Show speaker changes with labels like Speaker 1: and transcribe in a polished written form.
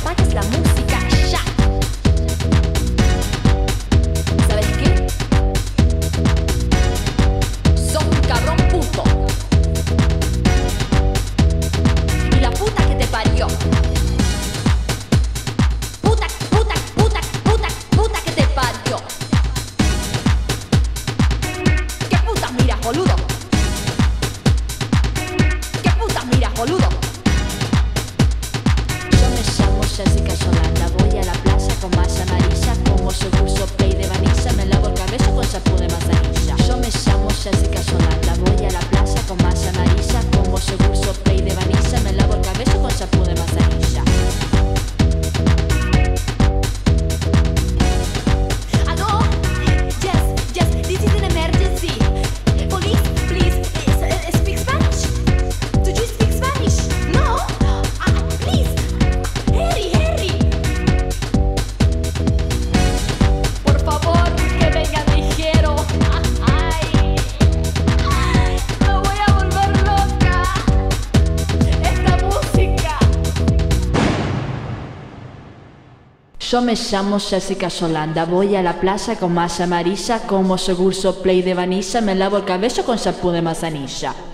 Speaker 1: apagues la música ya. ¿Sabes qué? Sos un cabrón puto. Y la puta que te parió. Puta, puta, puta, puta, puta que te parió. ¿Qué putas miras, boludo? ¿Qué putas miras, boludo? Yo me llamo Jessica Yolanda, voy a la playa con malla amarilla, como yo curso play de vanilla, me lavo el cabello con shampoo de manzanilla. Yo me llamo Jessica Yolanda, voy a la playa con malla amarilla, como yo curso play de vanilla, me lavo el cabello con shampoo de manzanilla. Aló, yes, yes, this is an emergency. Police, please, speak Spanish. Do you speak Spanish? No? Please, Harry, Harry. Por favor, que venga ligero. Ay, me voy a volver loca. Esta música. Yo me llamo Jessica Yolanda, voy a la playa con malla amarilla, como yogur play de vanilla, me lavo el cabello con shampoo de manzanilla.